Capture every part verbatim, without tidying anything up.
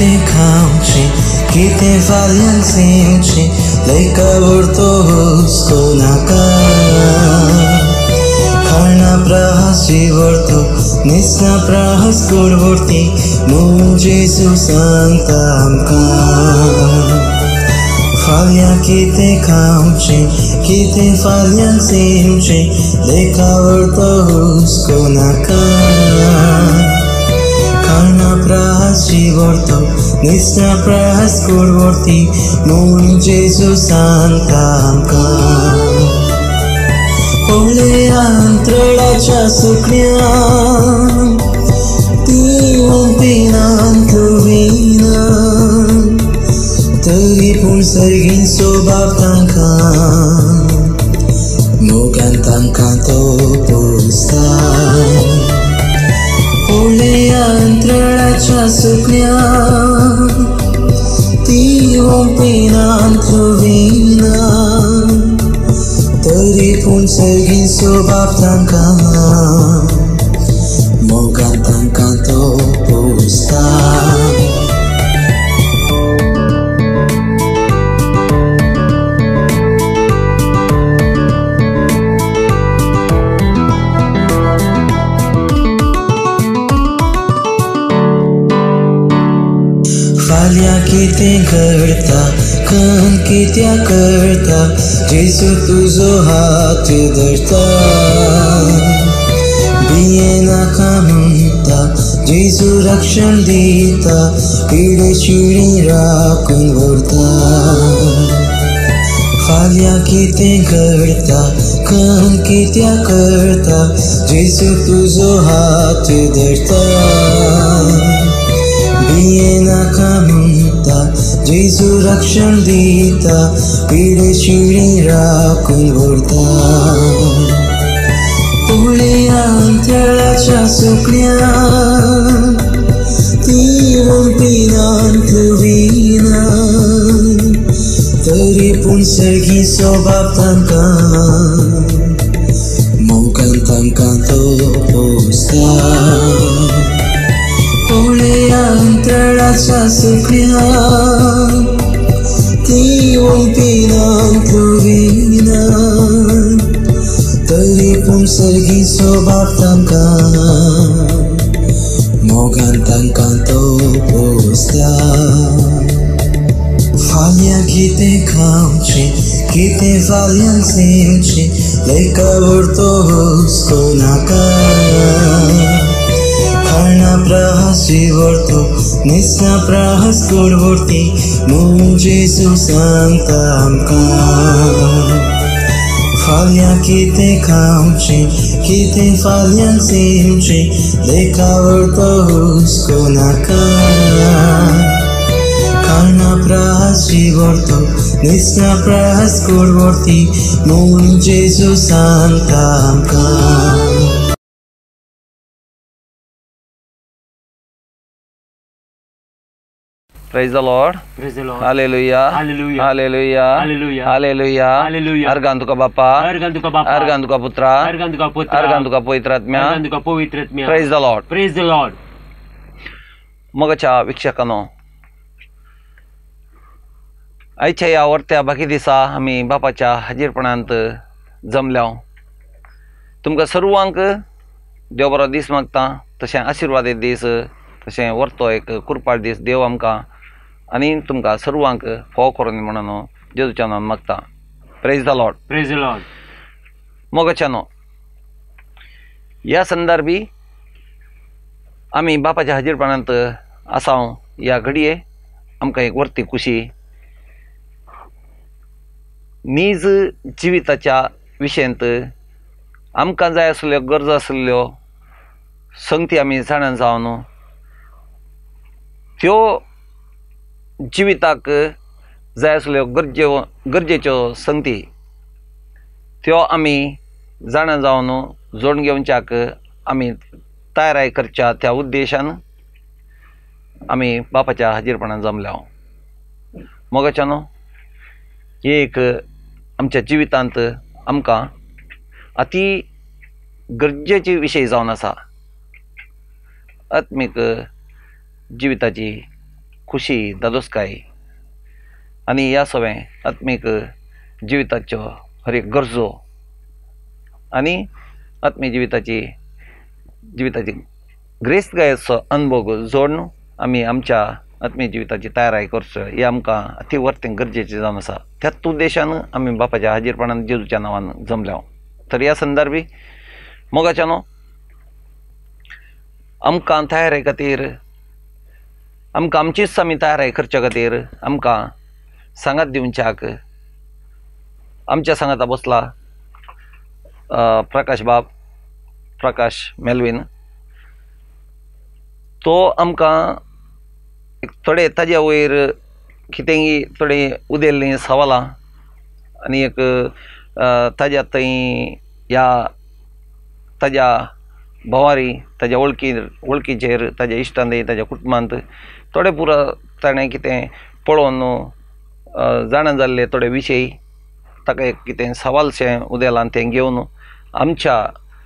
कितें खावचें कितें फाल्यां सेवचें लेका व्हरतो हुस्को नाका खाणा प्राहासी व्हरतो न्हिसना प्राहस कोड व्हरती म्हूण जेजू सांगता आमकां फाल्यां कितें खावचें कितें फाल्यां सेवचें लेका व्हरतो हुस्को नाका खाणा प्राहासी व्हरतो न्हिसना प्राहस कोड व्हरती म्हूण जेजू सांगता आमकां पळय अंतरळाच्या सुकण्यान ती ओंपिनात विना तरी पूण सर्गीचो बाप तांकां मोगान तांकां तो पोसता पळय अंतरळाच्या सुकण्यान ती ओंपिनात विना तरी पूण सर्गीचो बाप तांकां मोगान तांकां तो पोसता फाल्यां कितें करता खंय कित्याक करता जेजू तुजो हात धरता भियें नाका म्हणटा जेजू रक्षण दिता पिडे शिडी राखून व्हरता फाल्यां कितें करता खंय कित्याक करता जेजू तुजो हात धरता भियें नाका म्हणटा जेजू रक्षण दिता पिडे शिडी राखून व्हरता पळय अंतरळाच्या सुकण्यान ती ओंपिनात विना तरी पूण सर्गीचो बाप तांकां मोगान तांकां तो पोसता पळय अंतरळाच्या सुकण्यान ती ओंपिनात विना तरी पूण सर्गीचो बाप तांकां मोगान तांकां तो पोसता फाल्यां कितें खावचें कितें फाल्यां सेवचें लेका व्हरतो हुस्को नाका खाणा प्राहासी व्हरतो न्हिसना प्राहस कोड व्हरती म्हूण जेजू सांगता आमकां फाल्यां कितें खावचें कितें फाल्यां सेवचें लेका व्हरतो हुस्को नाका खाणा प्राहासी व्हरतो न्हिसना प्राहस कोड व्हरती म्हूण जेजू सांगता आमकां Praise the Lord. Praise the Lord. Hallelujah. Hallelujah. Hallelujah. Hallelujah. Hallelujah. Hallelujah. Argan tuka Bapa. Argan tuka Bapa. Argan tuka Putra. Argan tuka Putra. Argan tuka Pavitratmya. Argan tuka Pavitratmya. Praise the Lord. Praise the Lord. मोगाच्या वीक्षकांनो, आयच्या ह्या वर्त्या बाकी दिसा आमी बापाच्या हाजीरपणांत जमल्या. तुमकां सर्वांक देव बरो दीस मागता. तशें आशिर्वादीत दीस, तशें वर्तो एक कुरपाळ दीस देव आमकां आनी तुमकां सर्वांक फोव करून म्हणून जेजूच्या नांवान मागता. Praise the Lord. Praise the Lord. मोगाच्यानो, ह्या संदर्भी आमी बापाच्या हाजीरपणांत आसाव ह्या घडये आमकां एक वर्ती खुशी. नीज जिविताच्या विशयंत आमकां जाय आसल्यो गरजो आसल्यो संगती आमी जाणां जावन त्यो जिविताक जाय आसल्यो गरजे गरजेच्यो संगती त्यो आमी जाणां जावन जोडून घेवच्याक आमी तयाराय करच्या त्या उद्देशान आमी बापाच्या हाजीरपणान जमल्या. मोगाच्यानो, ही एक आमच्या जिवितांत आमकां अति गरजेची विशय जावन आसा. आत्मीक जिविताची खुशी दादोसकाय आनी ह्या सगळे आत्मीक जिविताच्यो हर एक गरजो आनी आत्मीक जिविताची जिविताची ग्रेस्तकायेचो अनुभव जोडून आमी आमच्या आत्मीक जिविताची तयारी करच्यो हे आमकां अति वर्तें गरजेचें जावन आसा. त्याच उद्देशान आमी बापाच्या हाजीरपणान जेजूच्या नांवान जमल्या. तर ह्या संदर्भी मोगाच्यानो आमकां तयारी खातीर आमकां आमचीच आमी तयारी करचे खातीर आमकां सांगात दिवच्याक आमच्या सांगाता बसला प्रकाश बाब प्रकाश मेलवीन. तो आमकां एक थोडे ताज्या वयर कितेंय थोडी उदेल्लीं सवालां आनी एक ताज्या थंय ह्या ताज्या भोवारी ताज्या वळखी वळखीचेर ताज्या इश्टांनी ताज्या कुटुंबांत थोडे पुरो ताणें कितें पळोवन जाणा जाल्ले थोडे विशय ताका एक कितें सवालशें उदेलां तें घेवन आमच्या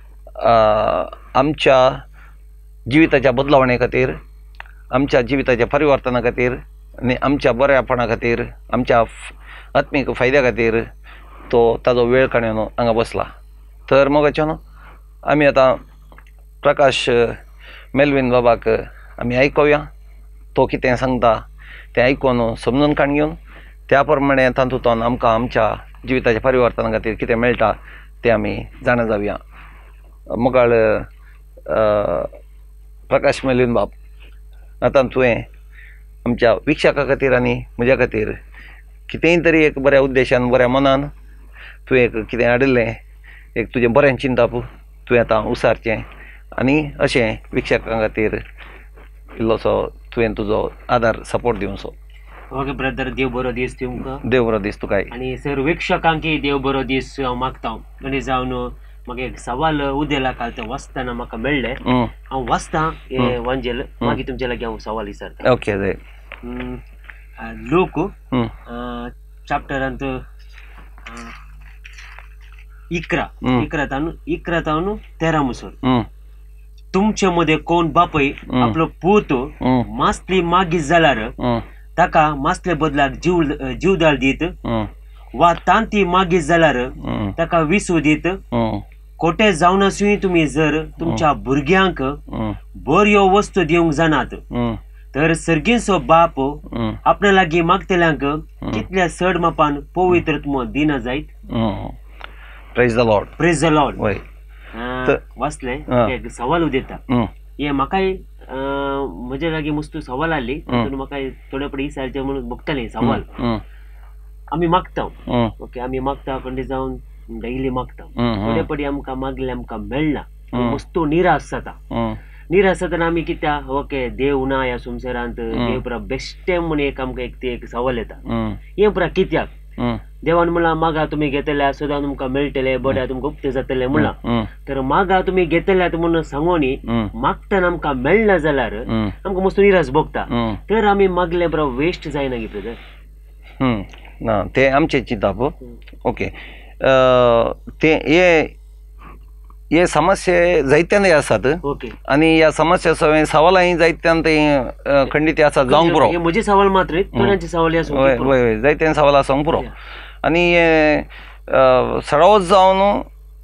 आमच्या जिविताच्या बदलावणे खातीर आमच्या जिविताच्या परिवर्तना खातीर आनी आमच्या बऱ्यापणा खातीर आमच्या आत्मीक फायद्या खातीर तो ताजो वेळ काडून हांगा बसला. तर मोगाच्यान आमी आतां प्रकाश मेलवीन बाबाक आमी आयकुया. तो कितें सांगता तें आयकून समजून काण घेवन त्या प्रमाणे तातूंतल्यान आमकां आमच्या जिविताच्या परिवर्तना खातीर कितें मेळटा तें आमी जाणा जावया. मोगाळ प्रकाश मेलवीन बाब, आतां तुवें आमच्या विक्षका खातीर आनी म्हज्या खातीर कितेंय तरी एक बऱ्या उद्देशान बऱ्या मनान तुवें एक कितें हाडिल्लें एक तुजें बरें चिंताप तुवें आतां उसारचें आनी अशें विक्षकां खातीर इल्लोसो तुवें तुजो आदार सपोर्ट दिवचो. ओके ब्रदर, देव बरो दीस तुमकां. देव बरो दीस तुकाय. आनी सर विक्षकांकी देव बरो दीस हांव मागता. आनी जावन म्हाका एक सवाल उदेला काल तें वाचतना म्हाका मेळ्ळें. हांव वाचतां हें वांजेल मागीर तुमचे लागीं हांव सवाल विचारतां. ओके जाय. लोक चॅप्टरांत इकरा इकरा तावन इकरा तावन तेरा मुसोर तुमचे मध्ये कोण बापय आपलो पूत मासली मागीत जाल्यार ताका मासले बदलाक जीव जीवदाळ दीत वा तांती मागीत जाल्यार ताका विसू दीत. खोटे जावन आसूय तुमी जर तुमच्या भुरग्यांक बऱ्यो वस्तू दिवंक जाणात तर सर्गीचो बाप आपल्या लागीं मागतल्यांक कितल्या चड मापान पवित्रत्व दिना जायत. Praise the Lord. Praise the Lord. वाचलें एक सवाल उदेता. हे म्हाकाय म्हजे लागीं मस्त सवाल आसली म्हाका थोडे पडे विचारचे म्हणून बघतलें सवाल. आमी मागता ओके आमी मागता खंय जावन डेली मागता थोडे पडी आमकां मागले आमकां मेळना मस्त निराश जाता. निराश जातना आमी कित्याक ओके देव ना ह्या संवसारांत देव पुरा बेश्टें म्हण एक आमकां एक ते एक सवाल येता. हें पुरा कित्याक देवान म्हणला मागा तुमी घेतल्या सदां तुमकां मेळटले बड्या तुमकां उक्ते जातले म्हणला. तर मागा तुमी घेतल्यात म्हणून सांगोनी मागतना आमकां मेळना जाल्यार आमकां मस्त निराश भोगता. तर आमी मागले पुरा वेस्ट जायना गे ब्रदर. ना ते आमचे चिंताप. ओके ते हे हे समस्या जायत्यान आसात आनी ह्या समस्या सगळे सवालांय जायत्यान ते खंडीत आसा जावंक पुरो. म्हजे सवाल मात्र थोड्यांचे सवाल वय वय जायत्यान सवाल आसूंक पुरो. आनी हे सडवत जावन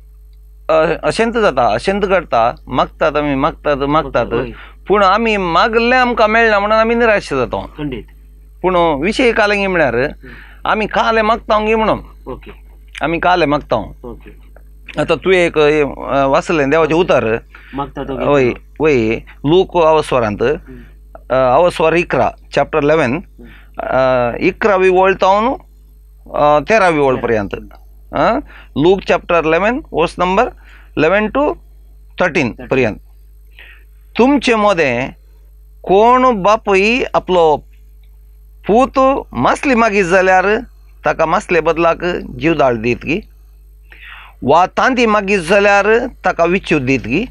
अशेंत जाता अशेंत करता मागतात आमी मागतात मागतात पूण आमी मागले आमकां मेळना म्हणून आमी निराश जाता. पूण विशय काले म्हळ्यार आमी काले मागता गे म्हणून आमी काले मागता. आतां तुवें एक वाचलें देवाचें उतर वय वय लूक अवस्वरांत अवस्वर इकरा चॅप्टर इलेवन इकरावी वळ तावन तेरावी वळ पर्यंत. Luke chapter eleven verse number eleven to thirteen पर्यंत. तुमचे मदें कोण बापूय आपलो पूत मासली मागीत जाल्यार ताका मासले बदलाक जीवदाळ दीत गी वा तांती मागीत जाल्यार ताका विच्यूत दीत गी.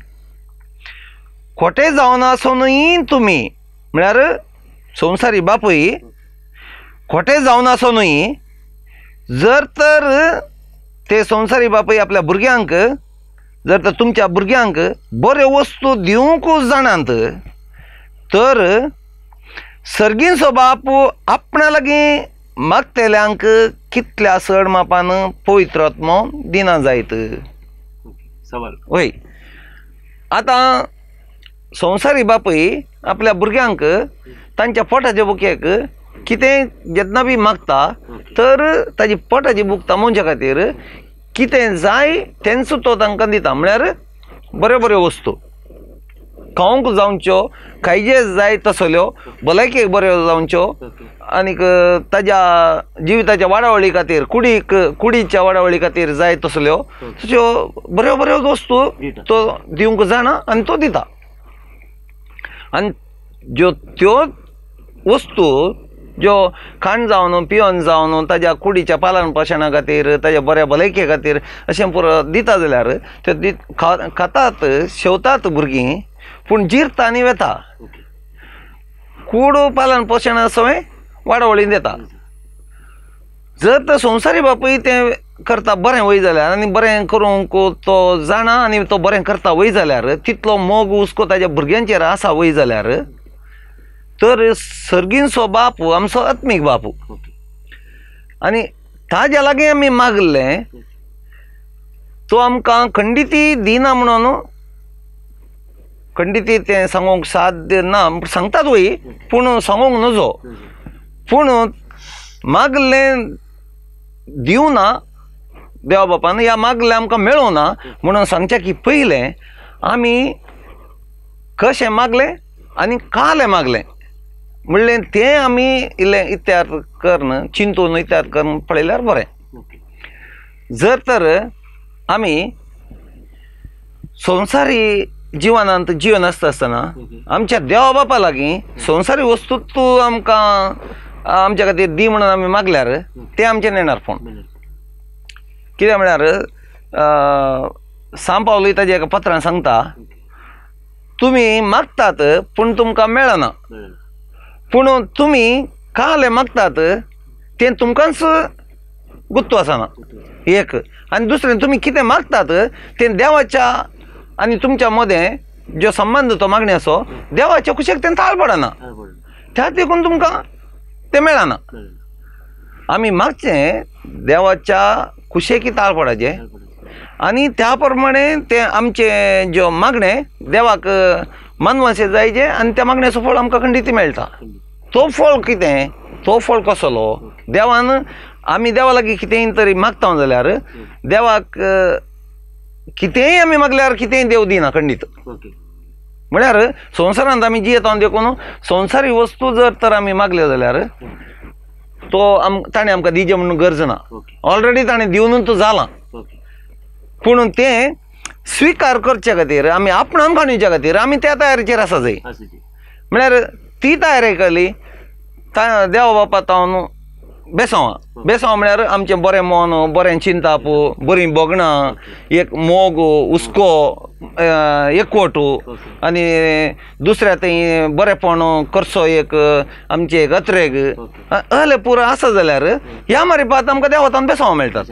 खोटे जावन आसोनूय तुमी म्हळ्यार संवसारी बापूय खोटे जावन आसोनूय जर तर ते संवसारी बापूय आपल्या भुरग्यांक जर तर तुमच्या भुरग्यांक बऱ्यो वस्तू दिवंक जाणात तर सर्गींचो बाप आपणा लागीं मागतेल्यांक कितल्या सड मापान पवित्र आत्मो दिना जायत. सवाल वय आतां संवसारी बापूय आपल्या भुरग्यांक तांच्या पोटाच्या बुक्याक कितें जेन्ना बी मागता तर ताजी पोटाची बुकता मनशा खातीर कितें जाय तेंच तो तांकां दिता. म्हळ्यार बऱ्यो बऱ्यो वस्तू खावंक जावच्यो, खायजे जाय तसल्यो, भलायकेक बऱ्यो जावच्यो, आनीक ताज्या जिविताच्या वाडावळी खातीर कुडीक कुडीच्या वाडावळी खातीर जाय तसल्यो तश्यो बऱ्यो बऱ्यो वस्तू तो दिवंक जाणा आनी तो दिता. आनी ज्यो त्यो वस्तू ज्यो खाण जावन पिवन जावन ताज्या कुडीच्या पालन पोशणा खातीर ताज्या बऱ्या भलायके खातीर अशें पुरो दिता जाल्यार त्यो दीत खातात शेवतात भुरगीं, पूण जिरता आनी वेता. कूड पालन पोशण सवय वाडावळीन देता. जर तर संवसारी बापूय तें करता बरें वय जाल्यार आनी बरें करूंक तो जाणा आनी तो बरें करता वय जाल्यार तितलो मोग हुस्को ताज्या भुरग्यांचेर आसा वय जाल्यार तर सर्गींचो बापू आमचो आत्मीक बापू आनी ताज्या लागीं आमी मागलें तो आमकां खंडिती दिना म्हणून खंडिती तें सांगूंक साध्य ना सांगतात वय पूण सांगूंक नजो. पूण मागलें दिवना देवा बापान या मागलें आमकां मेळोना म्हणून सांगच्या की पयलें आमी कशें मागलें आनी कालें मागलें म्हणलें तें आमी इल्लें इत्यार करन चिंतून इत्यार करन पळयल्यार बरें. जर तर आमी संवसारी जिवनांत जिवन आसता आसतना आमच्या देवा बापा लागीं संवसारी वस्तू तूं आमकां आमच्या खातीर दी म्हणून आमी मागल्यार तें आमचें नेणार फोण. कित्याक म्हळ्यार सांब पावलय ताजें एका पत्रान सांगता तुमी मागतात पूण तुमकां मेळना, पूण तुमी कालें मागतात तें तुमकांच गुत्तू आसना एक. आनी दुसरें तुमी कितें मागतात तें देवाच्या आनी तुमच्या मदें जो संबंद तो मागणी आसो देवाच्या कुशेक तें ताळ पडना, त्या देखून तुमकां तें मेळना. आमी मागचें देवाच्या कुशेकी ताळ पडाचें आनी त्या प्रमाणे तें आमचे ज्यो मागणे देवाक मानवाचें जायचे आनी त्या मागण्याचो फळ आमकां खंडिती मेळटा. तो फळ कितें, तो फळ कसलो देवान आमी देवा लागीं कितेंय तरी मागता जाल्यार देवाक कितेंय आमी मागल्यार कितेंय देव दिना खंडीत. म्हळ्यार संवसारांत आमी जियेता देखून संवसारी वस्तू जर तर आमी मागल्यो जाल्यार तो आम ताणें आमकां दिजे म्हणून गरज ना, ऑलरेडी ताणें दिवनूच तो जाला. पूण तें स्विकार करचे खातीर आमी आपणान खाणुच्या खातीर आमी त्या तयारेचेर आसा जाय. म्हळ्यार ती तयारी केली देवा बापा तावन बेसांवां बेसांव म्हळ्यार आमचें बरें मन, बरें चिंताप, बरी बोगणां, एक मोग हुस्को एकवटू आनी दुसऱ्या थंय बरेंपण करचो एक आमचे एक अत्रेग अहले पुरो आसा जाल्यार ह्या मारिफात आमकां देवातान बेसांवां मेळटात.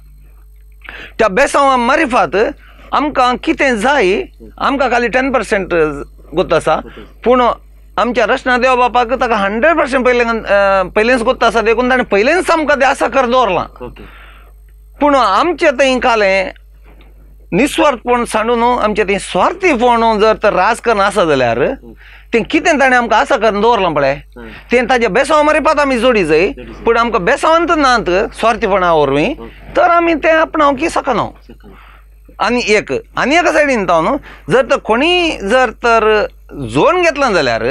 त्या बेसांवां मारिफात आमकां कितें जाय आमकां खाली टेन पर्सेंट गुत्त आसा, पूण आमच्या रचना देवा बापाक ताका हंड्रेड पर्सेंट पयले पयलेंच गुत्त आसा देखून ताणें पयलेंच आमकां तें आसा कर दवरलां. पूण आमचें थंय कालें निस्वार्थपण सांडून आमचें थंय स्वार्थीपण जर तर राजकारण आसा जाल्यार तें कितें ताणें आमकां आसा करून दवरलां पळय तें ताज्या बेसांवा मारिफात आमी जोडी जाय. पूण आमकां बेसांवांत नात स्वार्थीपणा वरवीं तर आमी तें आपणावंक शकना. आनी एक आनी एका सायडीन तो न्हू जर तर कोणी जर तर जोडून घेतला जाल्यार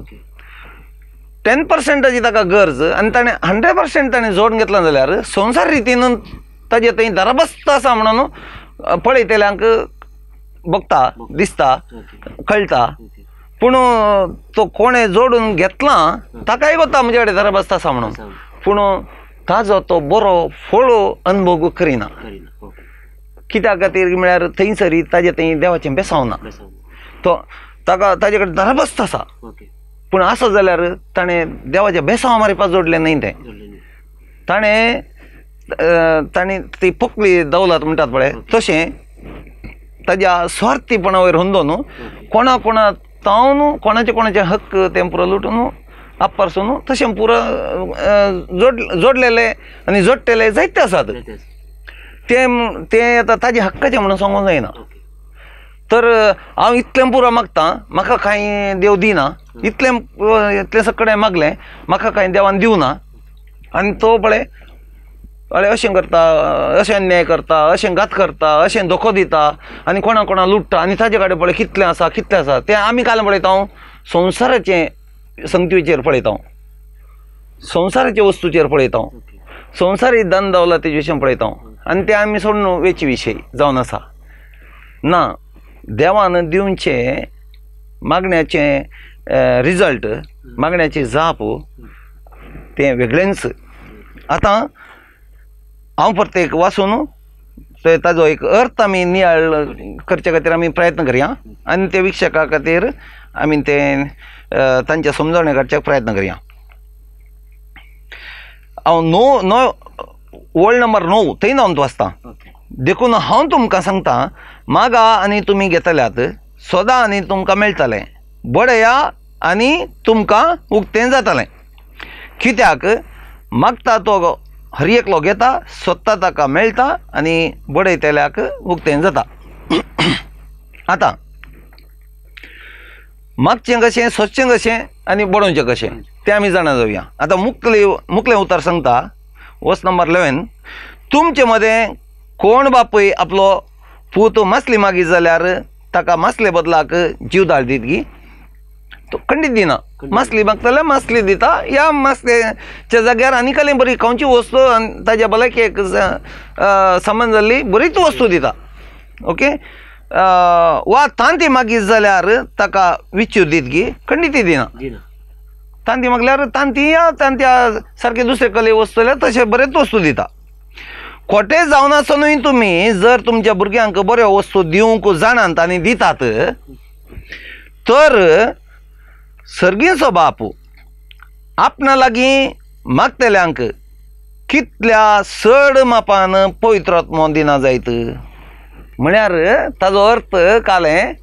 टेन पर्सेंटाची ताका गरज आनी ताणें हंड्रेड पर्सेंट ताणें जोडून घेतला जाल्यार संवसार रितीन ताजे थंय दरबस्त आसा म्हणून पळयतल्यांक बगता दिसता कळटा. पूण तो कोणें जोडून घेतला ताकाय कोता म्हजे कडेन दरबस्त आसा म्हणून, पूण ताजो तो बरो फळो अनुभव करिना. कित्या खातीर म्हळ्यार थंयसरी ताजे थंय देवाचें बेसांव ना. तो ताका ताजे कडेन दरबस्त आसा पूण आसा जाल्यार ताणें देवाच्या बेसांवा मारिफात जोडलें न्हय. तें ताणें ताणें ती पकली दौलत म्हणटात पळय तशें ताज्या स्वार्थीपणा वयर हुंदोन कोणा कोणा तावन कोणाचे कोणाचे हक्क तें पुरो लुटून आपपासून तशें पुरो जोड जोडलेले आनी जोडटेले जायते आसात ते ते आतां ताजे हक्काचे म्हणून सांगूंक जायना तर हांव इतलें पुरो मागता म्हाका कांय देव दिना इतलें इतलें सकडें मागलें म्हाका कांय देवान दिवना आनी तो पळय अळे अशें करता अशें अन्याय करता अशें घात करता अशें धोको दिता आनी कोणा कोणा लुट्टा आनी ताजे कडेन पळय कितलें आसा कितलें आसा तें आमी काल पळयता हांव संवसाराचे संगतीचेर पळयता हांव संवसाराच्या वस्तूचेर पळयता हांव संवसारी धन दौलतीचे विशय पळयता हांव आनी ते आमी सोडून वेची विशय जावन आसा ना देवान दिवचे मागण्याचे रिजल्ट मागण्याची जाप तें वेगळेंच आतां हांव प्रत्येक वाचून ताजो एक अर्थ आमी नियाळ करचे खातीर आमी प्रयत्न करया आनी ते विक्षका खातीर आमी ते तांचे समजोवणे करचे प्रयत्न करया हांव णव णव वर्ल्ड नंबर णव थंय हांव वाचता देखून हांव तुमकां सांगता मागा आनी तुमी घेतल्यात सोदा आनी तुमकां मेळटलें बडया आनी तुमकां उक्तें जातलें कित्याक मागता तो हर एकलो घेता सोदता ताका मेळटा आनी बडयतल्याक उक्तें जाता आतां मागचें कशें सोदचें कशें आनी बडोवचें कशें तें आमी जाणा जावया आतां मुक्ले मुक्लें उतर सांगता वर्स नंबर इलेवन तुमचे मदें कोण बापूय आपलो पूत मासली मागीत जाल्यार ताका मासले बदलाक जीव धाड दीत गी तो खंडीत दिना मासली मागता जाल्यार मासली दिता ह्या मासलेच्या जाग्यार आनी कसली बरी खंयची वस्तू आनी ताज्या भलायकेक संबंद जाल्ली बरीच वस्तू दिता ओके वा तांती मागीत जाल्यार ताका विच्यूर दीत गी खंडीत दिना तांती मागल्यार तांती या तांत्या सारके दुसरे कसले वस्तू जाल्यार तशें बरेच वस्तू दिता खोटे जावन आसुनूय तुमी जर तुमच्या भुरग्यांक बऱ्यो वस्तू दिवंक जाणात आनी दितात तर सर्गीचो बाप आपणा लागीं मागतल्यांक कितल्या चड मापान पवित्रात्मो दिना जायत म्हळ्यार ताजो अर्थ कालें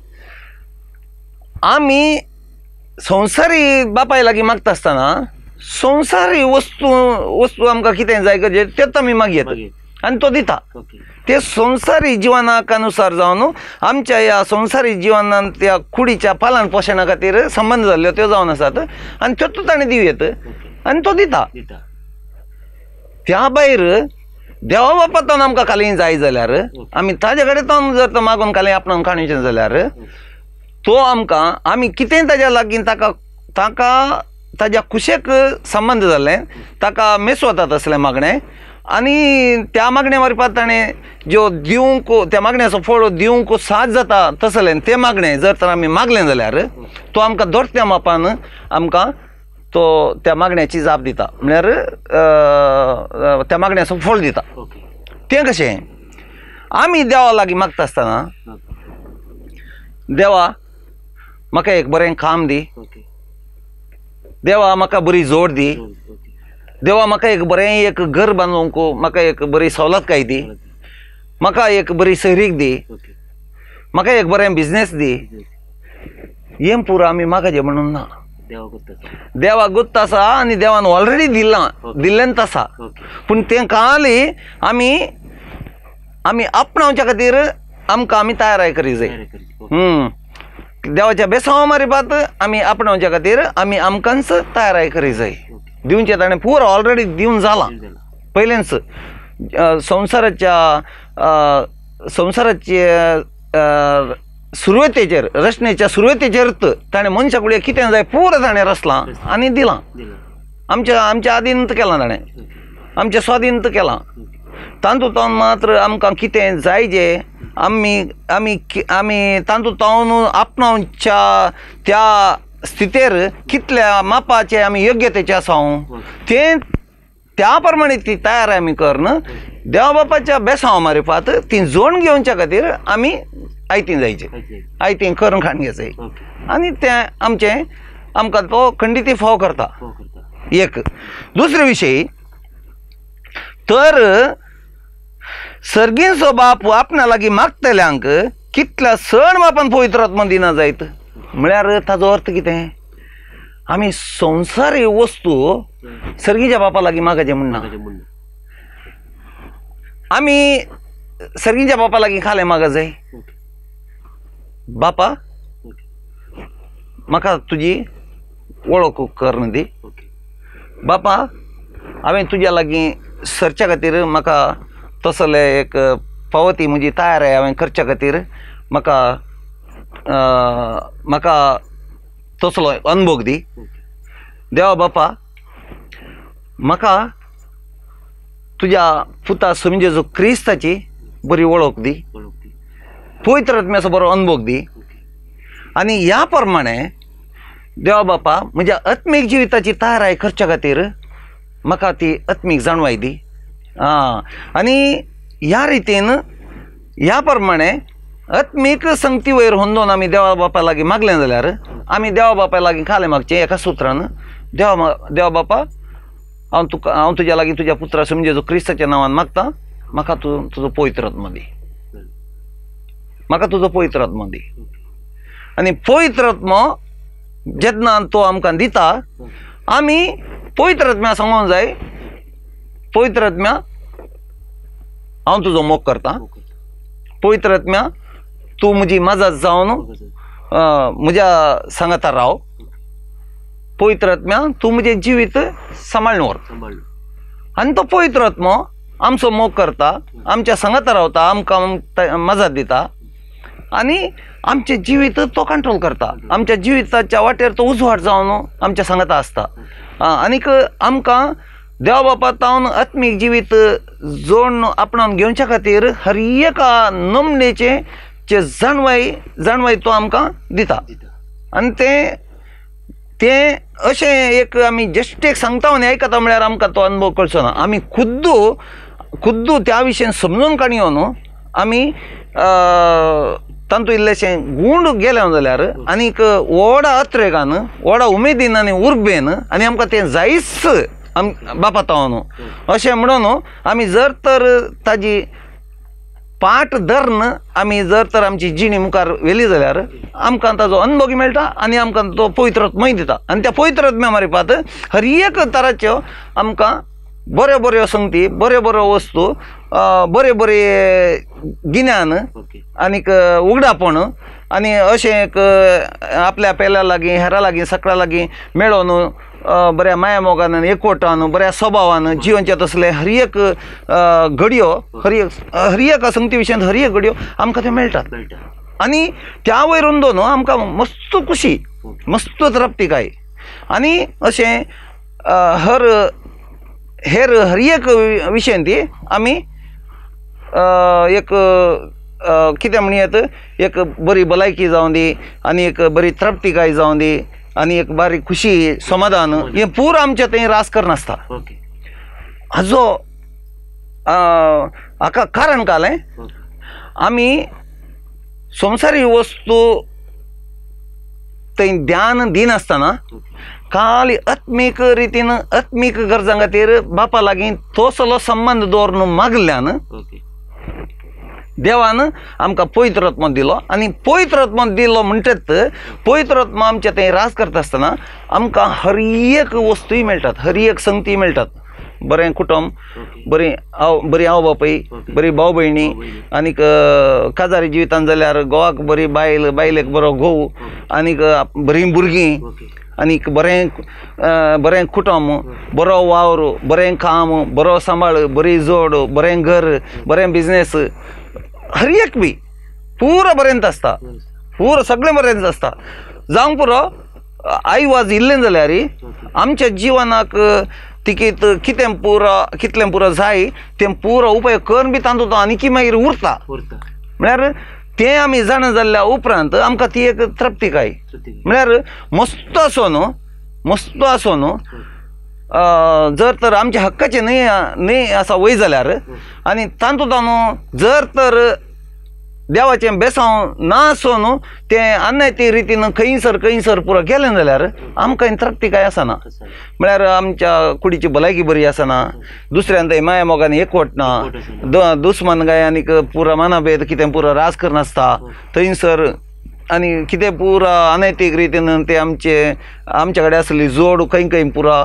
आमी संवसारी बापाय लागीं मागता आसतना संवसारी वस्तू वस्तू आमकां कितें जाय गरजे तेच आमी मागयत आनी तो दिता ते संवसारी जिवनाक अनुसार जावन आमच्या ह्या संवसारी जिवनांत त्या कुडीच्या पालन पोशणा खातीर संबंद जाल्ल्यो त्यो जावन आसात आनी त्यो ताणें दिवयेत आनी तो दिता त्या भायर देवा बापातून आमकां कालीं जाय जाल्यार आमी ताजे कडेन जर तो मागून कालीं आपणाक काणयचें जाल्यार तो आमकां आमी कितें ताज्या लागीं ताका ताका ताज्या कुशेक संबंद जाल्लें ताका मेसवता तसलें मागणें आनी त्या मागण्या मार्फत ताणें ज्यो दिवंक त्या मागण्याचो फळ दिवंक साथ जाता तसलें तें मागणें जर तर आमी मागलें जाल्यार तो आमकां धरत्या मापान आमकां तो त्या मागण्याची जाप दिता म्हळ्यार त्या मागण्याचो फळ दिता तें कशें आमी देवा लागीं मागता आसतना देवा म्हाका एक बरें काम दी देवा म्हाका बरी जोड दी देवा म्हाका एक बरें एक घर बांदूंक म्हाका एक बरी सवलतकाय दी म्हाका एक बरी सैरीक दी म्हाका एक बरें बिझनेस दी हें पुरो आमी मागचें म्हणून ना देवा गुत्त आसा आनी देवान ऑलरेडी दिलां दिल्लेंच आसा पूण तें काळी आमी आमी आपणावच्या खातीर आमकां आमी तयाराय करी जाय देवाच्या बेसांवा मार्फत आमी आपणावच्या खातीर आमी आमकांच तयाराय करी जाय दिवचें ताणें पुरो ऑलरेडी दिवन जालां पयलेंच संवसाराच्या संवसाराचे सुरवेतेचेर रचनेच्या सुरवेतेचेरच ताणें मनशा फुडें कितें जाय पुरो ताणें रचलां आनी दिलां आमच्या आमच्या आधीनत केलां ताणें आमच्या स्वाधीनत केलां तातूंत मात्र आमकां कितें जाय जें आमी आमी आमी तातूंत आपणावच्या त्या स्थितीर कितल्या मापाचे आमी योग्यतेचे आसा तें त्या प्रमाणे ती तयार आमी करन देवा बापाच्या बेसांवा मार्फत ती जोड घेवच्या खातीर आमी आयतीं जायचें आयतीं करून खाण घेवचें आनी तें आमचें आमकां तो खंडिती फाव करता एक दुसरो विशय तर सर्गीचो बाप आपणा लागीं मागतल्यांक कितल्या चड मापान पवित्र आत्मा दिना जायत म्हळ्यार ताजो अर्थ कितें आम्ही संसारी वस्तू सर्गीच्या बापा लागी मागायचे म्हणणं आम्ही सर्गीच्या बापा लागी खाले मागायचंय बापा म्हाका तुजी वळख करून दी बापा हांवें तुज्या लागीं सरच्या खातीर म्हाका तसले एक पावती म्हजी तयार आहे हांवें करच्या खातीर म्हाका म्हाका तसलो अनुभव दी देवा बापा म्हाका तुज्या पुता समजेचो क्रिस्ताची बरी वळख दी पवित्र आत्म्याचो बरो अनुभव दी आनी ह्या प्रमाणे देवा बापा म्हज्या आत्मीक जिविताची तयाराय करच्या खातीर म्हाका ती आत्मीक जाणवाय दी आं आनी ह्या रितीन ह्या प्रमाणे आत्मीक संगती वयर होंदोन आमी देवा बापा लागीं मागलें जाल्यार आमी देवा बापा लागीं खालें मागचें एका सुत्रान देवा देवा बापा हांव तुका हांव तुज्या लागीं तुज्या पुत्रा समजेचो क्रिस्ताच्या नांवान मागता म्हाका तूं तुजो पवित्र आत्मा दी म्हाका तुजो पवित्र आत्मा दी आनी पवित्र आत्मा जेन्ना तो आमकां दिता आमी पवित्र आत्म्या सांगूंक जाय पवित्र आत्म्या हांव तुजो मोग करता पवित्र आत्म्या तूं म्हजी मजत जावन म्हज्या सांगातार राव पवित्र आत्म्या तूं म्हजें जिवीत सांबाळून व्हर आनी तो पवित्र आत्मो आमचो मोग करता आमच्या सांगातार रावता आमकां मजत दिता आनी आमचें जिवीत तो कंट्रोल करता आमच्या जिविताच्या वाटेर तो उजवाड जावन आमच्या सांगाता आसता आनीक आमकां देवा बापा तावन आत्मीक जिवीत जोडून आपणान घेवच्या खातीर हर एका नमनेचे जे जाणवाय जाणवाय तो आमकां दिता आनी तें तें अशें एक आमी जस्ट एक सांगता आनी आयकता म्हळ्यार आमकां तो अनुभव कळचो ना आमी खुद्दू खुद्दू त्या विशयान समजून काणयो न्हू आमी तांतू इल्लेशें गूंड गेलें जाल्यार आनीक व्हडा अत्रेगान व्हडा उमेदीन आनी उर्बेन आनी आमकां तें जायच आम बापा तावन अशें म्हणून आमी जर तर ताजी पाट धरन आमी जर तर आमची जिणी मुखार व्हेली जाल्यार आमकां ताजो अनुभव मेळटा आनी आमकां तो पवित्र आत्मय दिता आनी त्या पवित्र आत्म्या मार्फत हर एक तराच्यो आमकां बऱ्यो बऱ्यो संगती बऱ्यो बऱ्यो वस्तू बरे बरे गिन्यान आनीक उगडापण आनी अशें एक आपल्या पेल्या लागीं हेरा लागीं सकाळ लागीं मेळोन बऱ्या माया मोगान एकवटान बऱ्या स्वभावान जिवनचे तसले हर एक घडयो हर एक हर एक संगती विशयान हर एक घडयो आमकां त्यो मेळटात आनी त्या वयरून दोन आमकां मस्त खुशी मस्त तृप्तीकाय आनी अशें हर हेर हर एक विशयान ती आमी एक कितें म्हणयात एक बरी भलायकी जावं दी आनी एक बरी तृप्तीकाय जावं दी आनी एक बारीक खुशी समाधान हें पूर आमच्या थंय रास करनासता हाजो हाका कारण कालें आमी संवसारी वस्तू थंय ध्यान दिनासतना खाली आत्मीक रितीन आत्मीक गरजां खातीर बापा लागीं तसलो संबंद दवरून मागल्यान देवान आमकां पवित्र आत्मा दिलो आनी पवित्र आत्मा दिलो म्हणटच पवित्र आत्मा आमच्या थंय रास करता आसतना आमकां हर एक वस्तूय मेळटात हर एक संगती मेळटात बरें कुटुंब बरी आव बरी आवय बापूय बरी भाव भयणी आनीक काजारी जिवितान जाल्यार घोवाक बरी बायल बायलेक बरो घोव आनीक बरीं भुरगीं आनीक बरें बरें कुटुंब बरो वावर बरें काम बरो सांबाळ बरी जोड बरें घर बरें बिजनेस हर एक बी पुरो बरेंत आसता पुरो सगळें बरेंच आसता जावंक पुरो आई वाज इल्लें जाल्यार आमच्या जिवनाक तिकीत कितें पुरो कितलें पुरो जाय तें पुरो उपयोग करून बी तांदूळ आनीकी मागीर उरता म्हळ्यार तें आमी जाणा जाल्ल्या उपरांत आमकां ती एक तृप्तीकाय म्हळ्यार मस्त आसो न्हू मस्त आसो न्हू जर तर आमच्या हक्काचे न्हय न्हय आसा वय जाल्यार आनी तांतूंत न्हू जर तर देवाचें बेसांव ना आसो न्हू तें आनी ते रितीन खंयसर खंयसर पुरो गेलें जाल्यार आमकां तृप्तीकाय आसना म्हळ्यार आमच्या कुडीची भलायकी बरी आसना दुसऱ्यान थंय माया मोगान एकवट ना दुस्मान गाय आनीक पुरो मानाभेद कितें पुरो राज करनासता थंयसर आणि कितें पुरा अनैतीक रितीन ते आमचे आमचे कडेन आसली जोड खंय खंय पुरा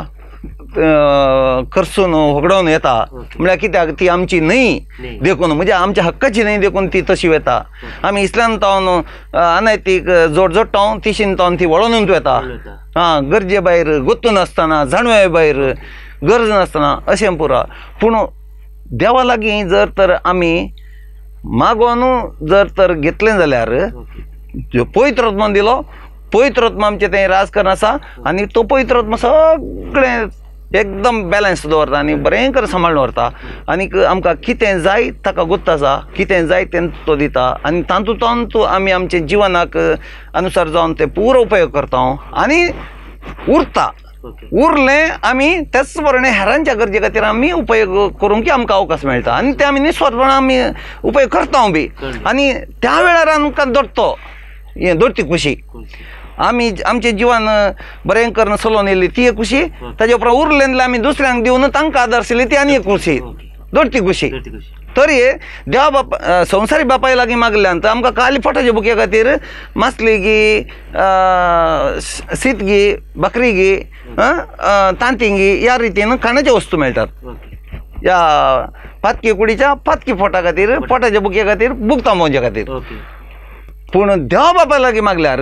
करसून होगडोवन येता म्हळ्यार कित्याक ती आमची न्हय देखून म्हणजे आमच्या हक्काची न्हय देखून ती तशी वता आमी इतल्यान तावन अनैतीक जोड जोडटा तिशीन तावन ती वळोवन येता हां गरजे भायर गोत्तू नासतना जाणवे भायर गरज नासतना अशें पुरा पूण देवा लागीं जर तर आमी मागोन जर तर घेतलें जाल्यार पवित्र आत्मा दिलो पवित्र आत्मा आमचें तें राजकारण आसा आनी तो पवित्र आत्मा सगळें एकदम बॅलन्स दवरता आनी बरें कर सांबाळून व्हरता आनीक आमकां कितें जाय ताका गुर्त आसा कितें जाय तें तो दिता आनी तातूंतल्यान तूं आमी आमच्या जिवनाक अनुसार जावन ते पुरो उपयोग करता आनी उरता उरलें आमी तेच बरें हेरांच्या गरजे खातीर आमी उपयोग करूंक आमकां अवकाश मेळटा आनी ते आमी निस्वार्थपणान आमी उपयोग करता बी आनी त्या वेळार आमकां दडतो हें दडटी खुशी आमी आमचें जिवन बरें करून चलोवन येयली ती एक खुशी ताजे उपरांत उरलें जाल्यार आमी दुसऱ्यांक दिवन तांकां आदारशिल्ली ती आनी एक खुशी दडटी खुशी तरी देवा बापा संवसारी बापाय लागीं मागल्यान तर आमकां खाली पोटाच्या बुके खातीर मासली गी शीत गी बकरी गी तांती गी ह्या रितीन खाणाच्यो वस्तू मेळटात ह्या पातकी कुडीच्या पातकी पोटा खातीर पोटाच्या बुके खातीर बुकता मोजे खातीर पूण देवा बापाय लागीं मागल्यार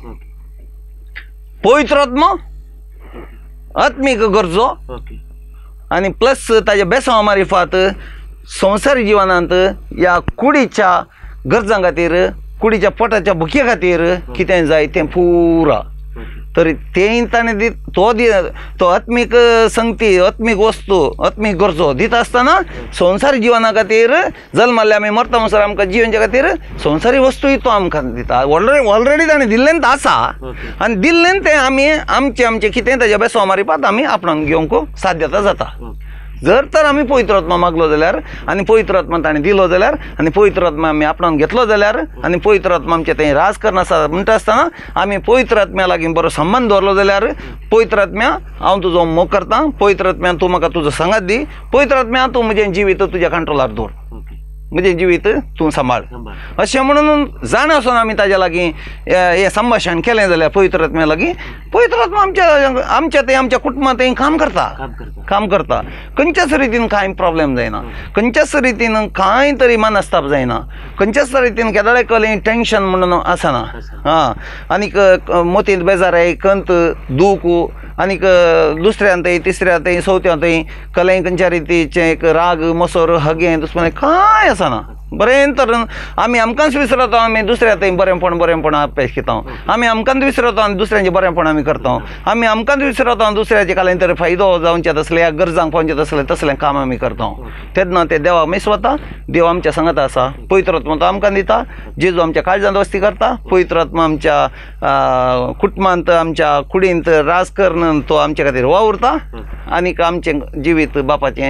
पवित्र आत्मा आत्मीक गरजो आनी प्लस ताज्या बेसांवा मारिफात संवसारी जिवनांत ह्या कुडीच्या गरजां खातीर कुडीच्या पोटाच्या भुके खातीर कितें जाय तें पुरा तरी तें ताणें दीत तो दी तो आत्मीक संगती आत्मीक वस्तू आत्मीक गरजो दिता आसतना संवसारी जिवना खातीर जल्माले आमी मरता म्हणसर आमकां जिवनाच्या खातीर संवसारी वस्तूय तो आमकां दिता ऑलरेडी ऑलरेडी ताणें दिल्लें तें आसा आनी दिल्लें तें आमी आमचें आमचें कितें ताज्या बेसांवा मारिपात आमी आपणान घेवंक साध्यता जाता जर तर आमी पवित्र आत्मा मागलो जाल्यार आनी पवित्र आत्मा ताणें दिलो जाल्यार आनी पवित्र आत्मा आमी आपणान घेतलो जाल्यार आनी पवित्र आत्मा आमचें तें राजकारण आसा म्हणटा आसतना आमी पवित्र आत्म्या लागीं बरो संबंद दवरलो जाल्यार पवित्र आत्म्या हांव तुजो मोग करतां पवित्र आत्म्यान तूं म्हाका तुजो सांगात दी पवित्र आत्म्या तूं म्हजें जिवीत तुज्या कंट्रोलार दवर म्हजें जिवीत तूं सांबाळ अशें म्हणून जाण आसून आमी ताज्या लागीं हें संभाशण केलें जाल्यार पवित्र आत्म्या लागीं पवित्र आत्मा आमच्या आमच्या ते आमच्या कुटुंबांत थंय काम करता काम करता खंयच्याच रितीन कांय प्रॉब्लेम जायना खंयच्याच रितीन कांय तरी मनस्ताप जायना खंयच्याच रितीन केदाळे कलें टेंशन म्हणून आसना हां आनीक मोतींत बेजाराय कंत दूख आनीक दुसऱ्यांतय तिसऱ्यांतय चवथ्यांतय कलें खंयच्या रितीचें एक राग मसोर हगें दुसरें कांय आसना बरें तरेन आमी आमकांच विसरता आमी दुसऱ्या थंय बरेंपण बरेंपण अपेस घेता आमी आमकांच विसरता आनी दुसऱ्यांचें बरेंपण आमी करता आमी आमकांच विसरता दुसऱ्याचे कालें तरी फायदो जावचे तसले ह्या गरजांक पावचे तसले तसलें काम आमी करता तेन्ना ते देवा मिस वता देव आमच्या सांगात आसा पवित्र आत्मा तो आमकां दिता जेजू आमच्या काळजांत वस्ती करता पवित्र आत्मा आमच्या कुटुंबांत आमच्या कुडींत राजकारणांत तो आमचे खातीर वावुरता आनीक आमचें जिवीत बापाचें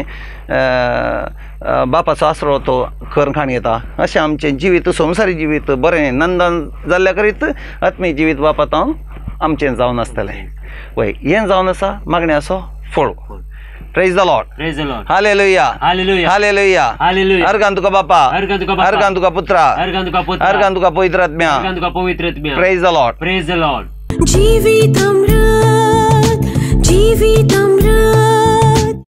बापाचो आसरो तो खरखाण येता अशें आमचें जिवीत संवसारी जिवीत बरें नंदन जाल्ल्या करीत आत्मीक जिवीत बापात आमचें जावन आसतलें वय हें जावन आसा मागणें आसो फळ praise the Lord praise the Lord hallelujah hallelujah hallelujah hallelujah अर्गान तुका बापा अर्गान तुका बापा अर्गान तुका पुत्रा अर्गान तुका पुत्र अर्गान तुका पवित्र आत्म्या अर्गान तुका पवित्र आत्म्या praise the Lord praise the Lord जीवितामृत जीवितामृत